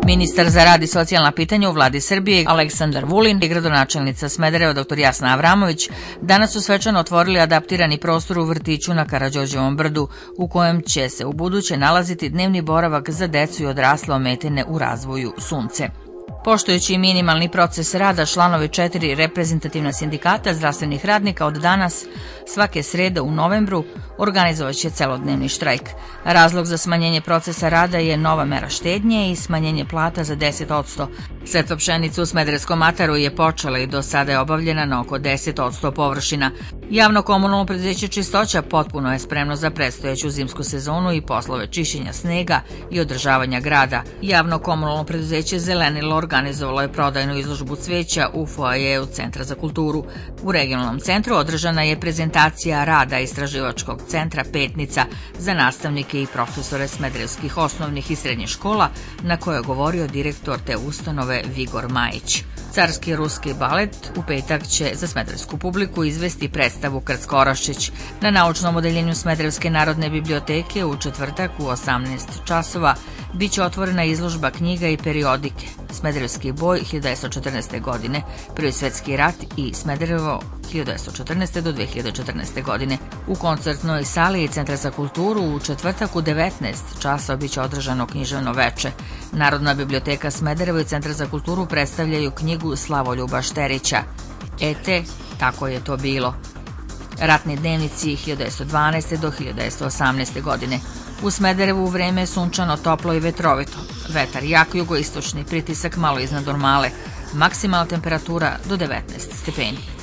Ministar za rad i socijalna pitanja u vladi Srbije Aleksandar Vulin i gradonačelnica Smedereva dr. Jasna Avramović danas su svečano otvorili adaptirani prostor u vrtiću na Karađorđevom brdu u kojem će se ubuduće nalaziti dnevni boravak za decu i odrasle ometene u razvoju Sunce. Poštujući minimalni proces rada, članovi 4 reprezentativna sindikata zdravstvenih radnika od danas svake srede u novembru organizovaće celodnevni štrajk. Razlog za smanjenje procesa rada je nova mera štednje i smanjenje plata za 10%. Setva pšenice u Smederevskom ataru je počela i do sada je obavljena na oko 10% površina. Javno komunalno preduzeće Čistoća potpuno je spremno za predstojeću zimsku sezonu i poslove čišćenja snega i održavanja grada. Javno komunalno preduzeće Zelenilo organizovalo je prodajnu izložbu cveća u foajeju Centra za kulturu. U regionalnom centru održana je prezentacija rada Istraživačkog centra Petnica za nastavnike i profesore smederevskih osnovnih i srednjih škola, na kojoj je govorio direktor te ustanove Vigor Majić. Carski ruski balet u petak će za smederevsku publiku izvesti predstavu Krck-Oraščić. Na naučnom odeljenju Smederevske narodne biblioteke u četvrtak u 18 časova biće otvorena izložba knjiga i periodike Smederevski boj 1914. godine, Prvi svetski rat i Smederevo 1914. do 2014. godine. U koncertnoj sali Centra za kulturu u četvrtak u 19 časova biće održano književno veče. Narodna biblioteka Smederevo i Centar za kulturu predstavljaju knjigu Slavoljuba Šterića "Ete, tako je to bilo". Ratni dnevnici 1912. do 1918. godine. U Smederevu u vreme je sunčano, toplo i vetrovito. Vetar jak jugoistočni, pritisak malo iznad normale. Maksimalna temperatura do 19 stepeni.